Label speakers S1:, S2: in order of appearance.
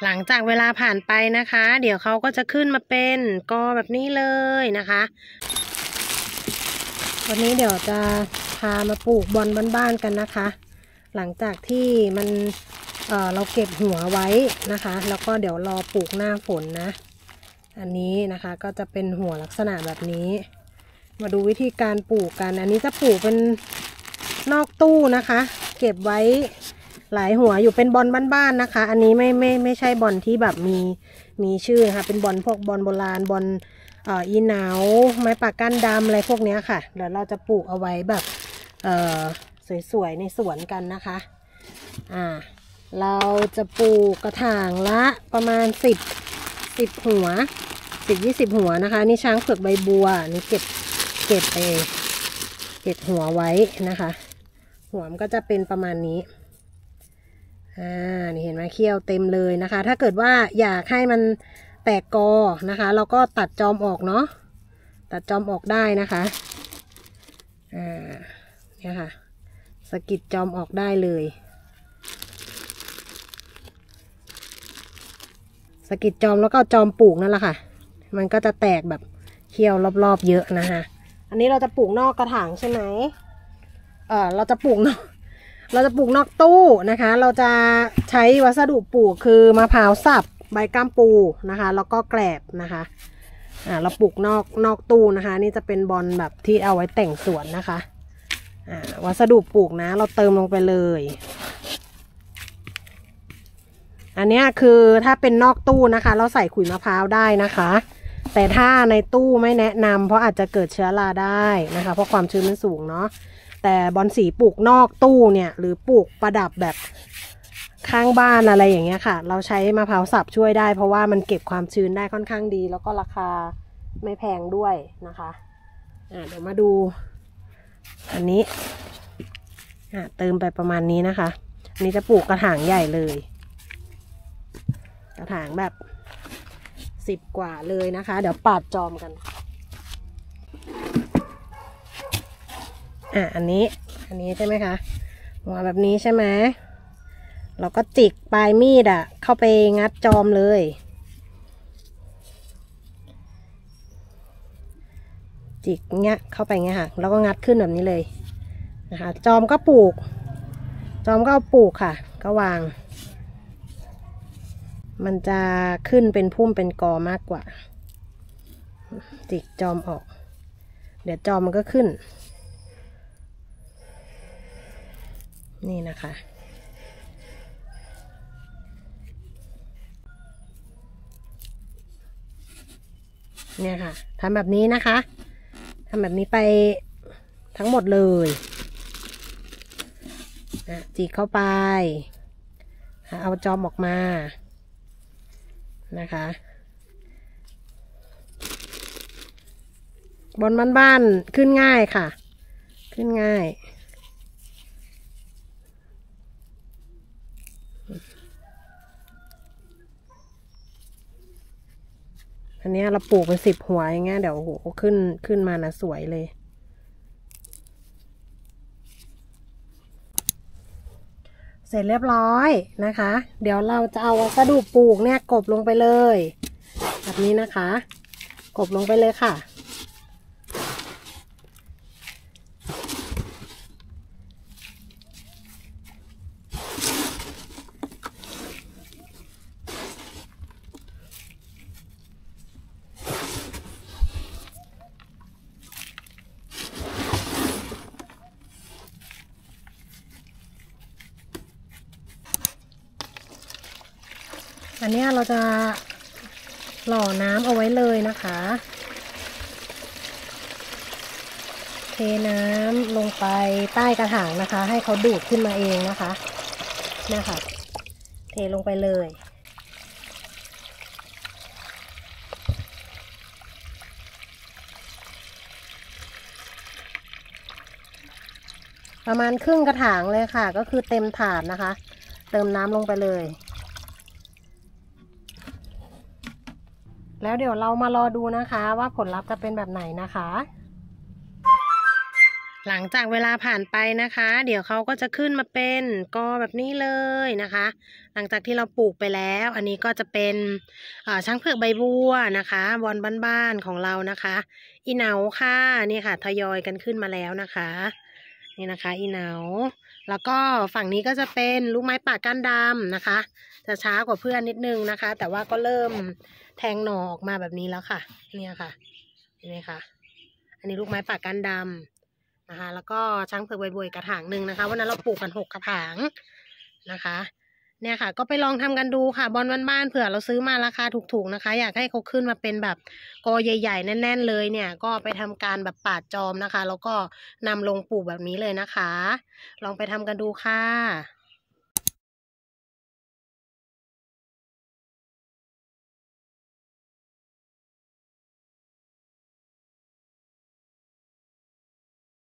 S1: หลังจากเวลาผ่านไปนะคะ เดี๋ยวเขาก็จะขึ้นมาเป็นกอแบบนี้เลยนะคะวันนี้เดี๋ยวจะพามาปลูกบอนบ้านๆกันนะคะหลังจากที่มันเราเก็บหัวไว้นะคะแล้วก็เดี๋ยวรอปลูกหน้าฝนนะอันนี้นะคะก็จะเป็นหัวลักษณะแบบนี้มาดูวิธีการปลูกกันอันนี้จะปลูกเป็นนอกตู้นะคะเก็บไว้หลายหัวอยู่เป็นบอนบ้านๆนะคะอันนี้ไม่ใช่บอนที่แบบมีชื่อนะคะเป็นบอนพวกบอนโบราณบอนอีเหนาไม้ปากก้านดำอะไรพวกนี้ค่ะเดี๋ยวเราจะปลูกเอาไว้แบบสวยๆในสวนกันนะคะเราจะปลูกกระถางละประมาณ10หัว10-20หัวนะคะนี่ช้างเผือกใบบัวนี่เก็บหัวไว้นะคะหัวมันก็จะเป็นประมาณนี้นี่เห็นไหมเขี้ยวเต็มเลยนะคะถ้าเกิดว่าอยากให้มันแตกกอนะคะเราก็ตัดจอมออกเนาะตัดจอมออกได้นะคะเนี่ยค่ะสกิดจอมออกได้เลยสกิดจอมแล้วก็จอมปลูกนั่นแหละค่ะมันก็จะแตกแบบเขี้ยวรอบๆเยอะนะคะอันนี้เราจะปลูกนอกกระถางใช่ไหมเราจะปลูกนอกตู้นะคะเราจะใช้วัสดุปลูกคือมะพร้าวสับใบก้ามปูนะคะแล้วก็แกลบนะคะเราปลูกนอกตู้นะคะนี่จะเป็นบอนแบบที่เอาไว้แต่งสวนนะคะวัสดุปลูกนะเราเติมลงไปเลยอันนี้คือถ้าเป็นนอกตู้นะคะเราใส่ขุยมะพร้าวได้นะคะแต่ถ้าในตู้ไม่แนะนำเพราะอาจจะเกิดเชื้อราได้นะคะเพราะความชื้นมันสูงเนาะแต่บอนสีปลูกนอกตู้เนี่ยหรือปลูกประดับแบบข้างบ้านอะไรอย่างเงี้ยค่ะเราใช้มะพร้าวสับช่วยได้เพราะว่ามันเก็บความชื้นได้ค่อนข้างดีแล้วก็ราคาไม่แพงด้วยนะคะเดี๋ยวมาดูอันนี้เติมไปประมาณนี้นะคะอันนี้จะปลูกกระถางใหญ่เลยกระถางแบบ10 กว่าเลยนะคะเดี๋ยวปาดจอมกันอันนี้ใช่ไหมคะหัวแบบนี้ใช่ไหมเราก็จิกปลายมีดเข้าไปงัดจอมเลยจิกเงี้ยเข้าไปเงี้ยค่ะแล้วก็งัดขึ้นแบบนี้เลยนะคะจอมก็ปลูกค่ะก็วางมันจะขึ้นเป็นพุ่มเป็นกอมากกว่าจิกจอมออกเดี๋ยวจอมมันก็ขึ้นนี่นะคะเนี่ยค่ะทำแบบนี้นะคะทำแบบนี้ไปทั้งหมดเลยจิกเข้าไปเอาจอมออกมานะคะบนบ้านๆขึ้นง่ายค่ะขึ้นง่ายอันนี้เราปลูกเป็น10 หัวอย่างเงี้ยเดี๋ยวโอ้โหขึ้นมานะสวยเลยเสร็จเรียบร้อยนะคะเดี๋ยวเราจะเอาวัสดุปลูกเนี่ยกบลงไปเลยแบบนี้นะคะกบลงไปเลยค่ะอันนี้เราจะหล่อน้ำเอาไว้เลยนะคะเทน้ำลงไปใต้กระถางนะคะให้เขาดูดขึ้นมาเองนะคะเนี่ยค่ะเทลงไปเลยประมาณครึ่งกระถางเลยค่ะก็คือเต็มถาดนะคะเติมน้ำลงไปเลยแล้วเดี๋ยวเรามารอดูนะคะว่าผลลัพธ์จะเป็นแบบไหนนะคะหลังจากเวลาผ่านไปนะคะ เดี๋ยวเขาก็จะขึ้นมาเป็นกอแบบนี้เลยนะคะ หลังจากที่เราปลูกไปแล้ว อันนี้ก็จะเป็นช้างเผือกใบบัวนะคะบอนบ้านๆของเรานะคะ อีเหนาค่ะนี่ค่ะทยอยกันขึ้นมาแล้วนะคะนี่นะคะอีเหนาแล้วก็ฝั่งนี้ก็จะเป็นลูกไม้ป่าก้านดำนะคะจะช้ากว่าเพื่อนนิดนึงนะคะ แต่ว่าก็เริ่มแทงหน่อออกมาแบบนี้แล้วค่ะเนี่ยค่ะเห็นไหมคะอันนี้ลูกไม้ป่าก้านดำนะคะแล้วก็ช้างเผือกใบบัวกระถางหนึ่งนะคะวันนั้นเราปลูกกัน6 กระถางนะคะเนี่ยค่ะก็ไปลองทำกันดูค่ะบอนบ้านๆเผื่อเราซื้อมาราคาถูกๆนะคะอยากให้เขาขึ้นมาเป็นแบบกอใหญ่ๆแน่นๆเลยเนี่ยก็ไปทำการแบบปาดจอมนะคะแล้วก็นำลงปลูกแบบนี้เลยนะคะลองไปทำกันดูค่ะ